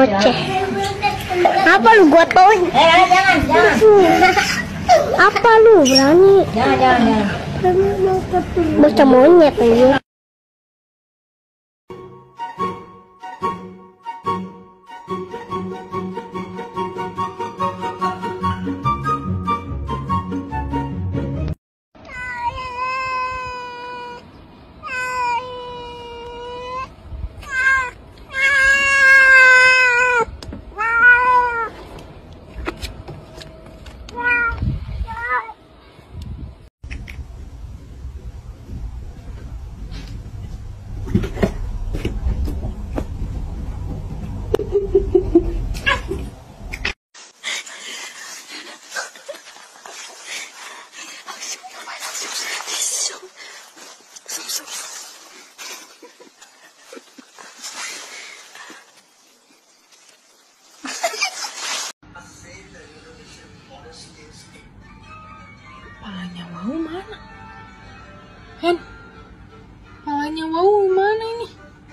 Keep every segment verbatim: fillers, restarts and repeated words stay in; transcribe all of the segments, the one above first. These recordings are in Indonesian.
Oceh. Apa lu gua tauin? Eh, jangan, jangan. Apa lu berani? Jangan, jangan, jangan. Bocah monyet aja. Palanya mau mana? Hen, palanya mau mana ini?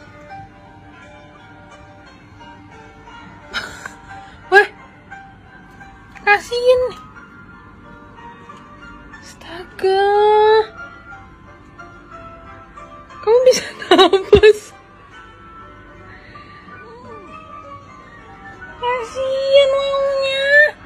Wah, kasihin nih. Astaga, kamu bisa nafas? Kasihin maunya.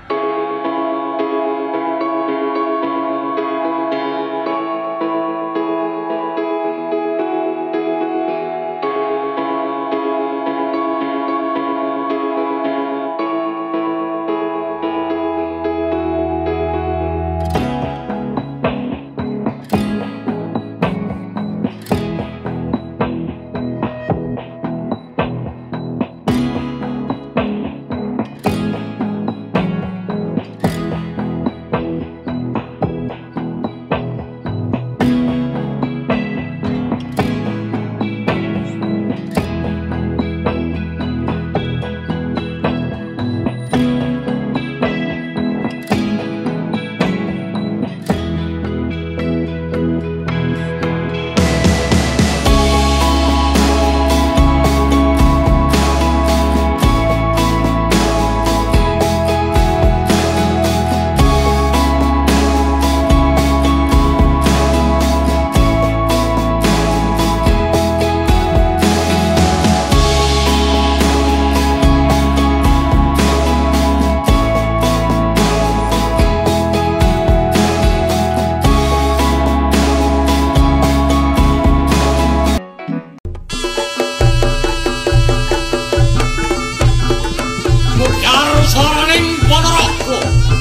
Soraning ponorogo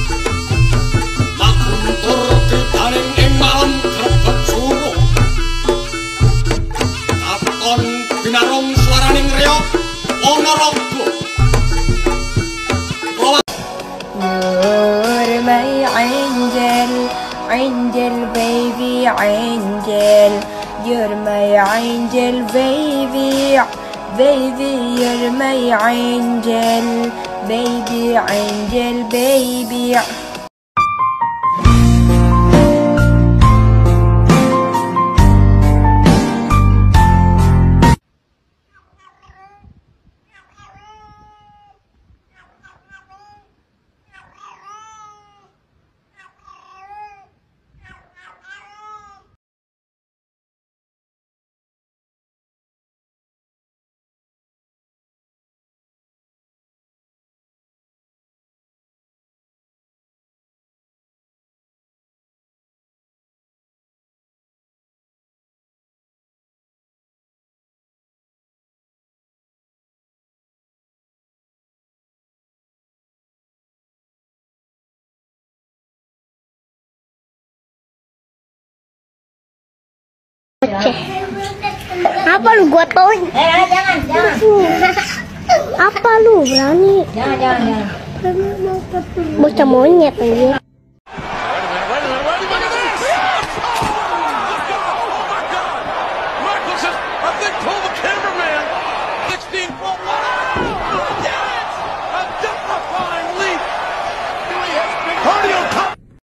makuntur ditaning ing malam grebeg suruh katon binarung swaraning reog ponorogo You're my angel, angel baby angel. You're my angel baby, baby you're my angel. Baby angel baby. Oceh. Apa lu gua tauin? Eh, jangan, jangan. Apa lu berani? Jangan, jangan, jangan. Bocah monyet aja.